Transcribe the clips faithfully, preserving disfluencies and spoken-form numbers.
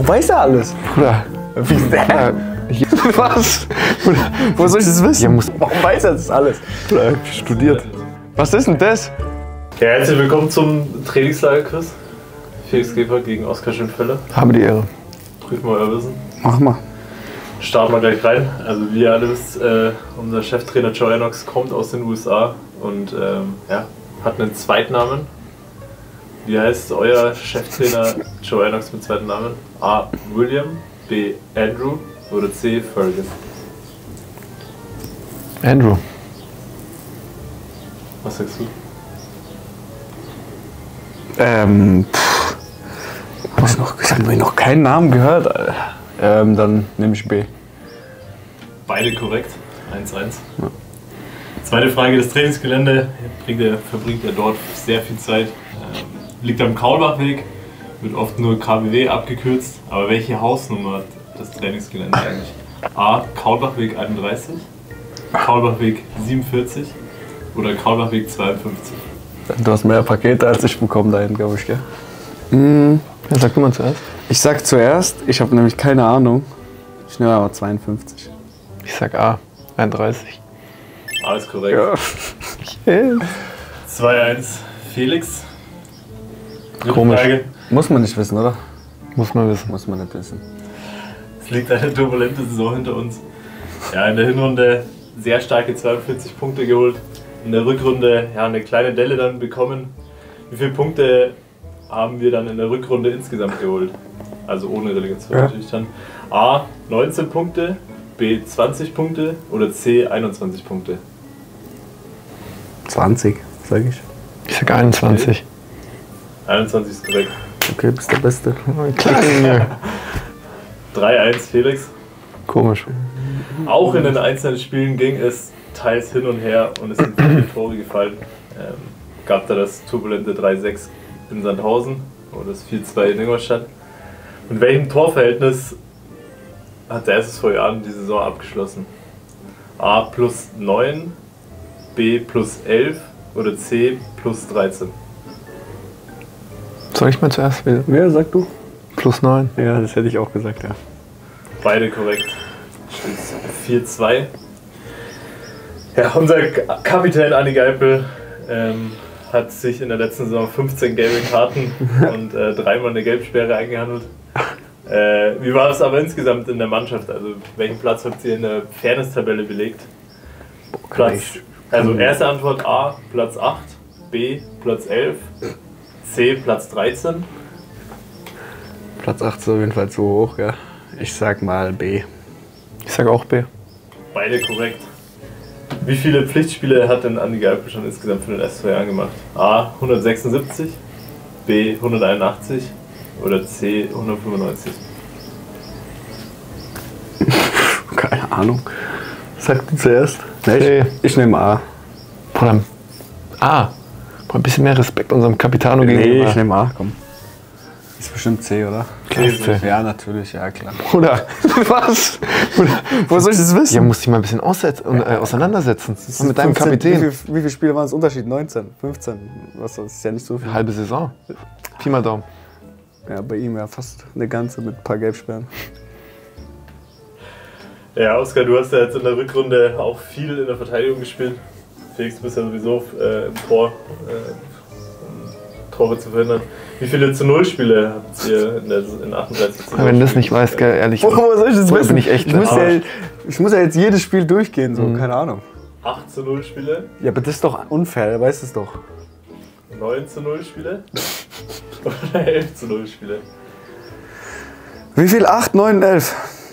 weiß ja alles. Bruder. Wie ist der? Was? Bruder, wo soll ich das wissen? Ja, muss, Warum weiß er das alles? Bruder, ich hab studiert. Was ist denn das? Ja, herzlich willkommen zum Trainingslager-Quiz. Felix Gebhardt gegen Oskar Schönfelder. Haben die Ehre. Prüfen wir euer Wissen. Mach mal. Starten wir gleich rein. Also wie ihr alle wisst, äh, unser Cheftrainer Joe Lennox kommt aus den U S A und ähm, ja, hat einen Zweitnamen. Wie heißt euer Cheftrainer Joe Lennox mit zweiten Namen? A. William, B. Andrew oder C. Fergus? Andrew. Was sagst du? Ähm, pff. Hab ich noch, ich habe noch keinen Namen gehört. Alter. Ähm, dann nehme ich B. Beide korrekt. eins eins. Ja. Zweite Frage, das Trainingsgelände verbringt er, verbringt er dort sehr viel Zeit. Ähm, liegt am Kaulbachweg, wird oft nur K B W abgekürzt. Aber welche Hausnummer hat das Trainingsgelände eigentlich? A. Kaulbachweg einunddreißig, Kaulbachweg siebenundvierzig oder Kaulbachweg zweiundfünfzig? Du hast mehr Pakete als ich bekommen dahin, glaube ich, gell? Mhm. Ja, sag du mal zuerst. Ich sag zuerst, ich habe nämlich keine Ahnung. Ich nehme aber zweiundfünfzig. Ich sag A. einunddreißig. Alles korrekt. Ja. zwei eins. Felix. Dritte Komisch. Frage. Muss man nicht wissen, oder? Muss man wissen. Muss man nicht wissen. Es liegt eine turbulente Saison hinter uns. Ja, in der Hinrunde sehr starke zweiundvierzig Punkte geholt. In der Rückrunde ja, eine kleine Delle dann bekommen. Wie viele Punkte haben wir dann in der Rückrunde insgesamt geholt? Also ohne Relegation Ja. natürlich dann. A. neunzehn Punkte, B. zwanzig Punkte oder C. einundzwanzig Punkte? zwanzig, sag ich. Ich sag einundzwanzig. einundzwanzig ist korrekt. Okay, bist der Beste. Klar, Junge. drei eins Felix. Komisch. Auch in den einzelnen Spielen ging es teils hin und her und es sind viele Tore gefallen. Ähm, gab da das turbulente drei sechs in Sandhausen oder das vier zwei in Ingolstadt. Mit welchem Torverhältnis hat der S S V Jahren die Saison abgeschlossen? A plus neun, B plus elf oder C plus dreizehn? Soll ich mal zuerst wählen? Wer sag du? Plus neun. Ja, das hätte ich auch gesagt, ja. Beide korrekt. Steht vier zwei. Ja, unser K- Kapitän Anni Geipel ähm, hat sich in der letzten Saison fünfzehn gelbe Karten und äh, dreimal eine Gelbsperre eingehandelt. Äh, wie war es aber insgesamt in der Mannschaft? Also welchen Platz habt ihr in der Fairness-Tabelle belegt? Platz, also erste Antwort A, Platz acht, B, Platz elf, C, Platz dreizehn. Platz acht ist auf jeden Fall zu hoch, ja. Ich sag mal B. Ich sag auch B. Beide korrekt. Wie viele Pflichtspiele hat denn Anni Geipel schon insgesamt für den S V Jahren gemacht? A hundertsechsundsiebzig, B hunderteinundachtzig oder C hundertfünfundneunzig? Keine Ahnung. Sag du zuerst. Nee, C. ich, ich nehme A. Bruder. A. Bruder, ein bisschen mehr Respekt unserem Capitano Nee, gegenüber. ich nehme A, komm. Ist bestimmt C, oder? Klar, ist C. Ja, natürlich, ja klar. Bruder, was? Bruder, Wo soll ich das wissen? ja, musst dich mal ein bisschen aussetz- und, äh, auseinandersetzen. Mit deinem fünfzehn, Kapitän. Wie, viel, wie viele Spiele waren es Unterschied? neunzehn, fünfzehn? Was, das ist ja nicht so viel. Halbe Saison. Pi mal Daumen. Ja, bei ihm ja fast eine ganze mit ein paar Gelbsperren. Ja, Oskar, du hast ja jetzt in der Rückrunde auch viel in der Verteidigung gespielt. Felix, du bist ja sowieso äh, im Tor, äh, um Tore zu verhindern. Wie viele zu Null Spiele habt ihr in, der, in achtunddreißig zu null? Wenn du das nicht weißt, gell, ehrlich. Wo soll ich das Bruder, wissen? bin ich echt ich, muss der ja, Arsch. ich muss ja jetzt jedes Spiel durchgehen, so, Mhm. keine Ahnung. acht zu null Spiele, Ja, aber das ist doch unfair, er weiß es doch. neun zu null Spiele oder elf zu null Spiele? Wie viel? acht, neun, elf?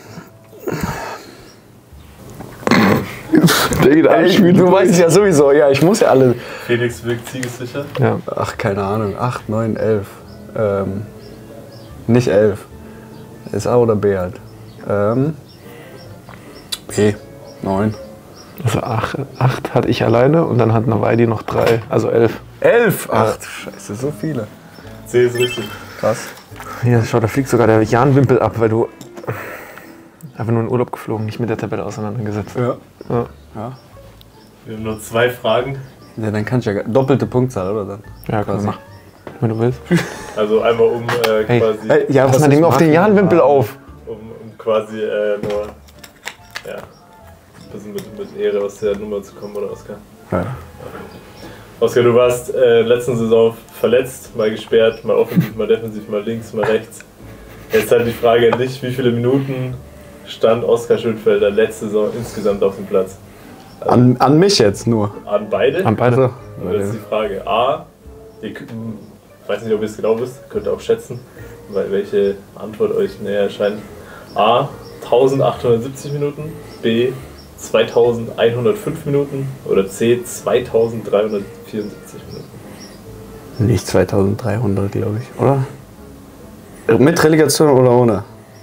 Ey, du weißt es ja sowieso, ja, ich muss ja alle. Felix wirkt siegessicher. Ja. Ach, keine Ahnung. acht, neun, elf. Ähm, nicht elf. Ist A oder B halt. Ähm, B. neun. Also acht, acht hatte ich alleine und dann hat Nawaidi noch drei, also elf. elf? Ach, scheiße, so viele. C ist richtig. Krass. Hier, schau, da fliegt sogar der Jan Wimpel ab, weil du einfach nur in Urlaub geflogen, nicht mit der Tabelle auseinandergesetzt. Ja. Ja. Ja. Wir haben nur zwei Fragen. Ja, dann kann ich ja gar- doppelte Punktzahl, oder dann? Ja, komm, Quasi. mach. Wenn du willst. Also einmal um äh, Hey, quasi. hey, ja, was ist man denkt auf den machen? Jahrenwimpel auf. Um, um quasi äh, nur. Ja. Ein bisschen mit, mit Ehre aus der Nummer zu kommen, oder Oskar? Ja. Oskar, du warst äh, letzte Saison verletzt, mal gesperrt, mal offensiv, mal defensiv, mal links, mal rechts. Jetzt halt die Frage an dich, wie viele Minuten stand Oskar Schönfelder letzte Saison insgesamt auf dem Platz? Also An, an mich jetzt nur. an beide? An beide. Also, Und jetzt die Frage A, ich weiß nicht, ob ihr es genau wisst, könnt ihr auch schätzen, weil welche Antwort euch näher erscheint. A, eintausendachthundertsiebzig Minuten, B, zweitausendeinhundertfünf Minuten oder C, zweitausenddreihundertvierundsiebzig Minuten. Nicht zweitausenddreihundert, glaube ich, oder? Mit Relegation oder ohne?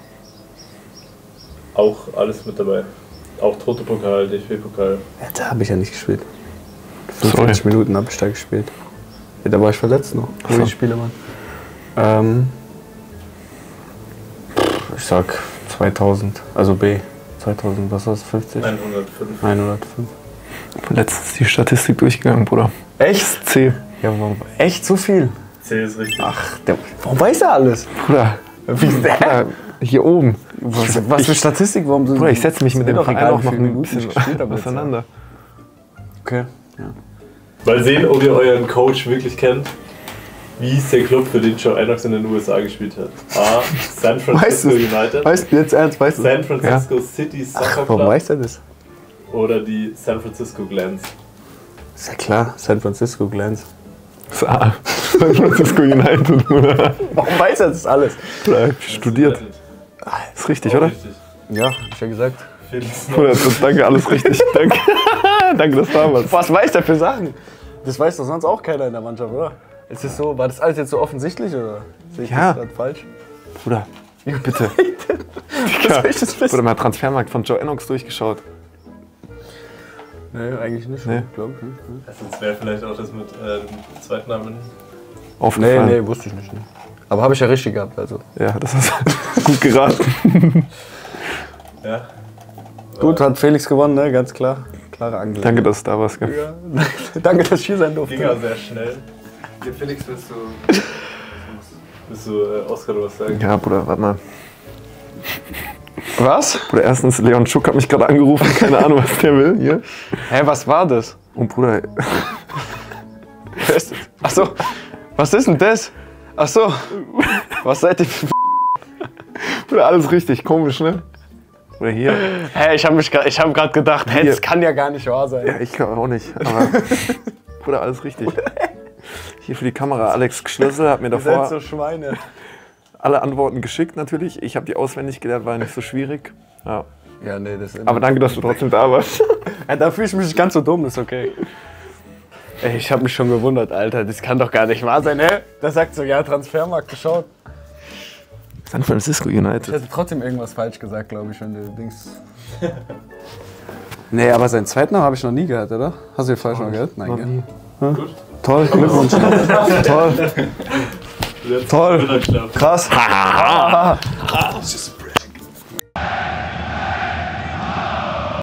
Auch alles mit dabei. Auch Toto-Pokal, D F B-Pokal. Ja, da habe ich ja nicht gespielt. fünfundvierzig Minuten habe ich da gespielt. Ja, da war ich verletzt noch, wo So. ich spiele, Mann. Ähm, ich sag zweitausend, also B. zweitausend, was war das, fünfzig? hundertfünf. hundertfünf. Letztens die Statistik durchgegangen, Bruder. Echt? C. Ja, warum? Echt so viel? C ist richtig. Ach, der, warum weiß er alles? Bruder. Bruder, hier oben. Was, was für Statistik? Warum sind Bruder, ich setze mich mit dem doch Verein egal, auch wie noch viele ein Minuten ich bisschen gespielt habe jetzt. auseinander. Okay. Ja. Mal sehen, ob ihr euren Coach wirklich kennt. Wie hieß der Club, für den Joe Enox in den U S A gespielt hat? A. San Francisco United. Weißt du jetzt ernst? Weißt du? San Francisco City Soccer Ach, warum Club weiß er das? oder die San Francisco Glens. Ist ja klar, San Francisco Glens. Das ist A. San Francisco United, Bruder. Warum weiß er das alles? Bruder, ich hab studiert. Ist richtig, Auch oder? Richtig. Ja, hab ich ja gesagt. Felix Bruder, das, danke, alles richtig. Danke. Danke, dass du da warst. Was weiß der für Sachen? Das weiß doch sonst auch keiner in der Mannschaft, oder? Ist das so, war das alles jetzt so offensichtlich, oder? Sehe ich Ja. das gerade falsch? Bruder, bitte. Was soll ich das wissen? Bruder, mal Transfermarkt von Joe Enox durchgeschaut. Nee, eigentlich nicht. Nee. Glaub ich nicht. Also das wäre vielleicht auch das mit äh, dem Zweitnamen. Nee, Aufgefallen. nee, wusste ich nicht. Ne. Aber habe ich ja richtig gehabt, also. Ja, das hast du gut geraten. Ja. Gut, hat Felix gewonnen, ne? Ganz klar. Klare Angelegenheit. Danke, dass du da warst. Gell? Ja. Danke, dass ich hier sein durfte. Ging ja sehr schnell. Ja, Felix, willst du. Willst du äh, Oskar was sagen? Ja, Bruder, warte mal. Was? Bruder, erstens, Leon Schuck hat mich gerade angerufen. Keine Ahnung, was der will. Hier. Hä, was war das? Und Bruder, Wer ist das? Achso, was ist denn das? Achso, was seid ihr für Bruder, alles richtig. Komisch, ne? Oder hier. Hä, ich habe hab gerade gedacht, hä, Hier. das kann ja gar nicht wahr sein. Ja, ich glaube auch nicht. Aber Bruder, alles richtig. Hier für die Kamera Alex Schlössel hat mir Ihr seid davor so Schweine. alle Antworten geschickt natürlich. Ich habe die auswendig gelernt, war nicht so schwierig. Ja. Ja, nee, das ist Aber danke, dass du trotzdem da warst. ja, da fühle ich mich nicht ganz so dumm, ist okay. Ey, ich habe mich schon gewundert, Alter, das kann doch gar nicht wahr sein, hä? Da sagt so, ja, Transfermarkt geschaut. San Francisco Ich United. hätte trotzdem irgendwas falsch gesagt, glaube ich, wenn du Dings. Nee, aber seinen zweiten Namen habe ich noch nie gehört, oder? Hast du den falsch noch gehört? Nein, Noch gell? nie. Gut. Toll, Glückwunsch. Toll, Jetzt Toll. Mittagsschlaf. krass. It's just